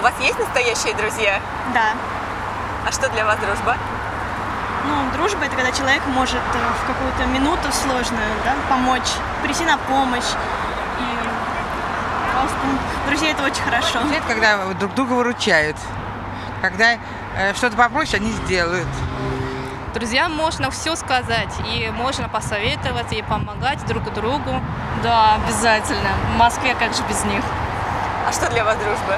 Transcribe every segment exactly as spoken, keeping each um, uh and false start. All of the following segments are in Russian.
У вас есть настоящие друзья? Да. А что для вас дружба? Ну, дружба — это когда человек может в какую-то минуту сложную, да, помочь, прийти на помощь. И просто друзья — это очень хорошо. Это когда друг друга выручают. Когда э, что-то попросишь, они сделают. Друзьям можно все сказать, и можно посоветовать, и помогать друг другу. Да, обязательно. В Москве как же без них? А что для вас дружба?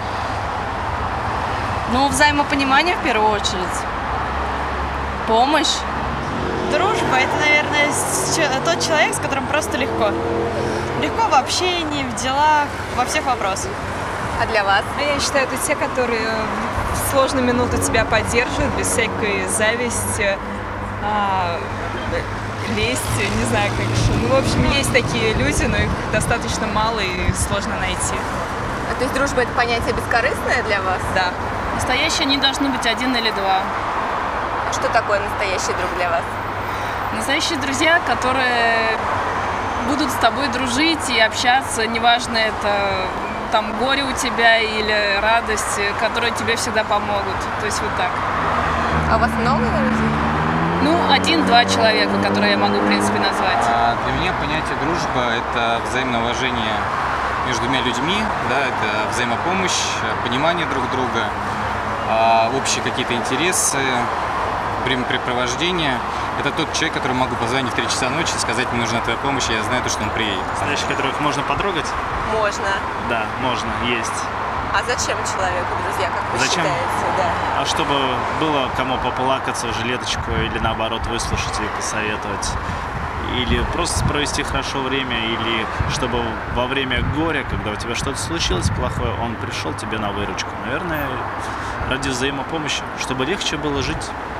Ну, взаимопонимание в первую очередь. Помощь. Дружба — это, наверное, тот человек, с которым просто легко. Легко в общении, в делах, во всех вопросах. А для вас? Я считаю, это те, которые в сложную минуту тебя поддерживают, без всякой зависти, а, лести, не знаю, как еще. Ну, в общем, есть такие люди, но их достаточно мало и сложно найти. А, то есть дружба — это понятие бескорыстное для вас? Да. Настоящие не должны быть один или два. А что такое настоящий друг для вас? Настоящие друзья, которые будут с тобой дружить и общаться, неважно, это там горе у тебя или радость, которые тебе всегда помогут. То есть вот так. А у вас много друзей? Ну, один-два человека, которые я могу, в принципе, назвать. А для меня понятие дружба — это взаимное уважение между двумя людьми, да, это взаимопомощь, понимание друг друга, общие какие-то интересы, времяпрепровождение. Это тот человек, которому могу позвонить в три часа ночи и сказать, мне нужна твоя помощь, и я знаю, что он приедет. Настоящих, которых можно потрогать? Можно. Да, можно, есть. А зачем человеку друзья, как вы Зачем? считаете? Да. А чтобы было кому поплакаться в жилеточку или наоборот выслушать и посоветовать. Или просто провести хорошо время, или чтобы во время горя, когда у тебя что-то случилось плохое, он пришел тебе на выручку. Наверное, ради взаимопомощи, чтобы легче было жить.